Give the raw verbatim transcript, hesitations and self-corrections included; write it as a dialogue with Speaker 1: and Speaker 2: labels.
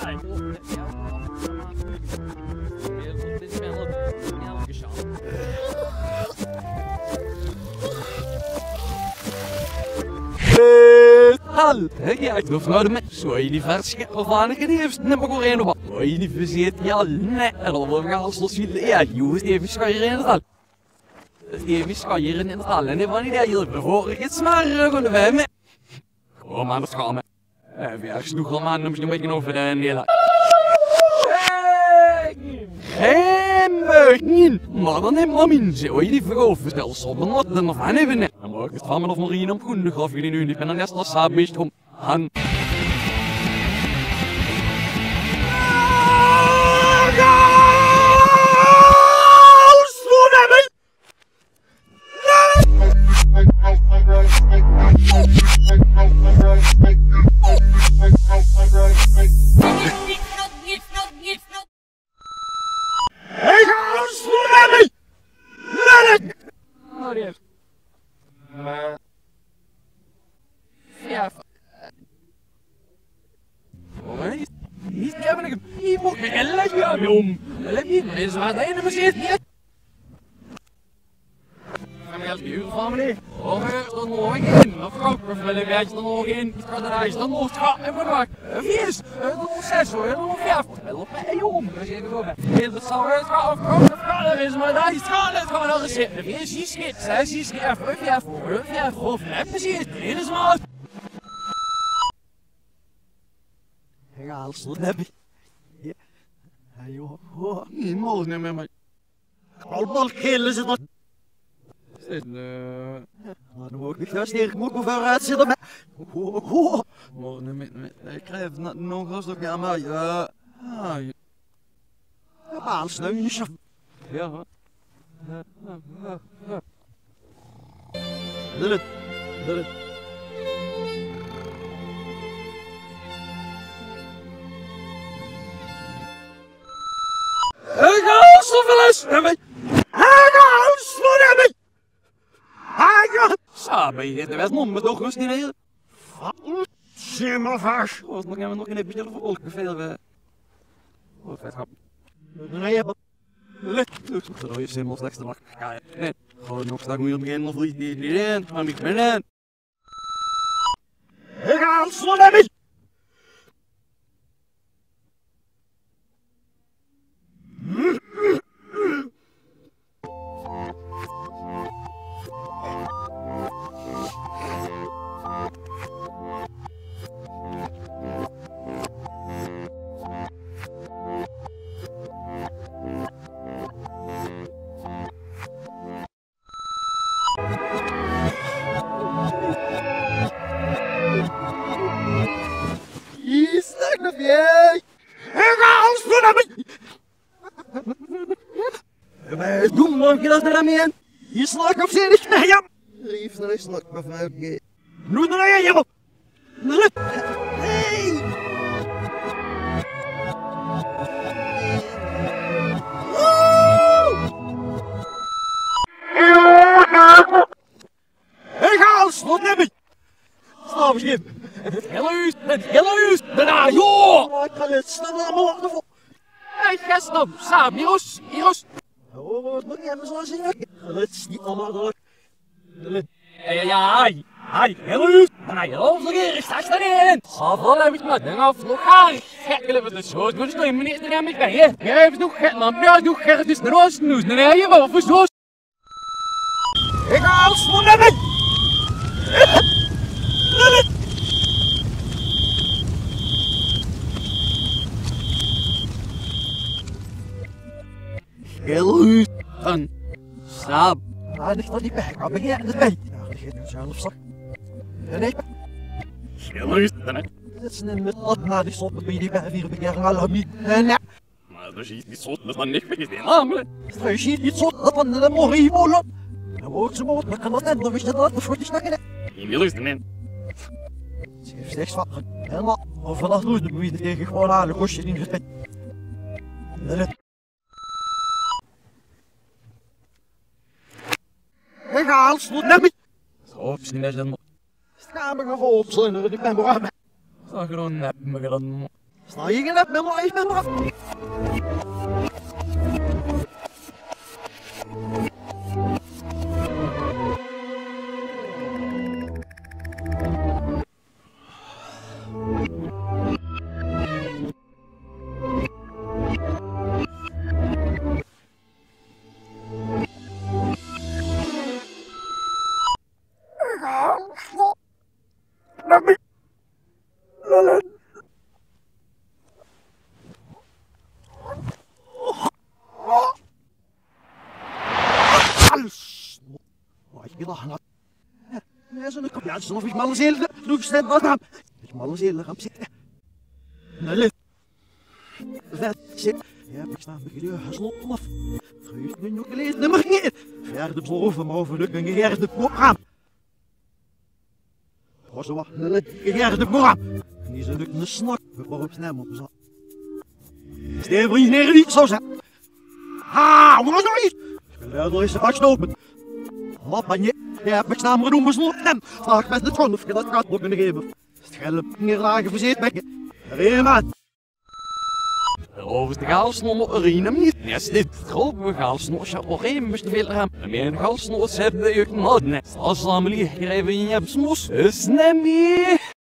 Speaker 1: Hal, ja, ik geloof nou de mensen. Zo je die versie of aan ik heeft, neem ik ook een op. Zo je die verzet, ja, nee, en dan wil ik al zo zien. Ja, jongens, die even schijren in het al. Die even schijren in het al. En die van die daar hier voor ik het smaren kunnen we hebben. Kom aan het schamen. Even ergens nog al man, dan moet je een beetje over de hele. Geen beuging, maar dan neem maar min. Zo je die verkopen, stel zonder wat dan nog aan even. Dan mag ik het van me nog maar in op groen, gaf jullie nu niet. En dan net als saab is om aan. Hey, guys, let me! Let it! Oh, yes. Uh, yeah. Oh, he's, he's giving a people. Let me have him. Let me. Is wat hij in me zit. I'm going to be a family. Oh, here's the law again. Of course, we're filling back the law again. It's got the eyes, the law top, and we're back. If he is, the law says so, the law fiaf. I look at you home. I say, go back. Here's the sour, it's got, of course, the father is my eyes. It's got another shit. If he is, he's skit, says he's skit. If fiaf, if fiaf, half, let me see it. In his mouth. Hey, I'll slip me. Yeah. Hey, you, oh, you know, never mind. I'll kill is it not. En dan moet ik juist tegen moet me vooruit zitten met. Maar met met ik krijg nog eens nog aan mij. Ja. Ja, sleutjes. Ja. Dit. Dit. Ik ga zoveel eens. Ik ga zoveel. Haja! Sabe, je hebt nog met toch niet heel. Wat? Simmervars. Wat nog even nog een beetje de volk veel. Wat vet hap. Nee, je. Let. Zo je simmel slechtste mag. Ja, nee. Gewoon nog stak moet je beginnen of niet niet in. Maar ik ben in. Ik ga al slaan. Doe maar dat er aan mij. Je slaat op zin is naar hem. Rief naar is slaat op mij. Nu naar hem. Hey. Ik ga al slot hebben. Stop schip. Hello's, hello's, daar joh. Ik kan het snel allemaal achtervolgen. Ik ga snel. Saab, Hiros, Hiros. Oh, het moet niet hebben zoals je het is niet allemaal door. Ja, ja, hi, hello. Nee, half nog hier, ik sta erin. Zoveel heb ik maar dan af nog haar. Gekkelen we de soort, maar dus meneer er aan mij bij, hè? Ja, heeft nog gek, man. Ja, nog gek, het is de roos nieuws. Nee, je wel voor zo's. Ik ga al snel naar mij. Hello. Van Saab. Ah, ligt dat niet bij. Maar ben jij het bij? Ja, dat geeft nu zelf zak. Nee. Hello. Dan dat is een met wat na die stop bij die bij vier bejaarden al niet. Nee. Maar dat is niet zo dat man niet vergeet. Namelijk. Dat is niet zo dat man de morrie wil. Dan wordt ze maar kan dat dan wist je dat voor die snakken. Je wil eens dan. Ze heeft slechts wat. Helemaal. Of vanaf nu moet je tegen gewoon aan de kostje in gesprek. Ik ga al snel naar mij. Zo, misschien is het nog. Schaam me gevolgd, zonder ik ben begonnen. Zo gewoon heb me gedaan. Sta je in het middel, ik ben eraf. Ja, alsof ik mal zelde, doe ik snel wat aan. Ik mal zelde, gaan zitten. Nee, dat zit. Ja, ik sta met jullie gesloten af. Geef me nog gelezen, nummer niet. Verder boven, maar over de gegeerde programma. Was er wat een gegeerde programma. Die zijn ook een snak, waarop snel op zat. Stel je neer niet zo zijn. Ha, wat was er iets? Ik wil er eens een bakje open. Wat ben je? Je hebt me staan maar doen besloten. Vraag met de tron of je dat gaat kunnen geven. Schelp niet lagen verzet bekken. Reen man.
Speaker 2: Over de galsnor urinem niet. Yes, dit grote galsnor zou nog even moest willen hebben. En meer galsnor hebben de jeugd nooit net. Als ze allemaal hier even in je smoes. Is nem meer.